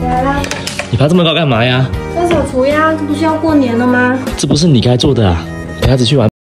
来啦， 你爬这么高干嘛呀？ 在扫除呀，这不是要过年了吗？ 这不是你该做的啊！陪孩子去玩。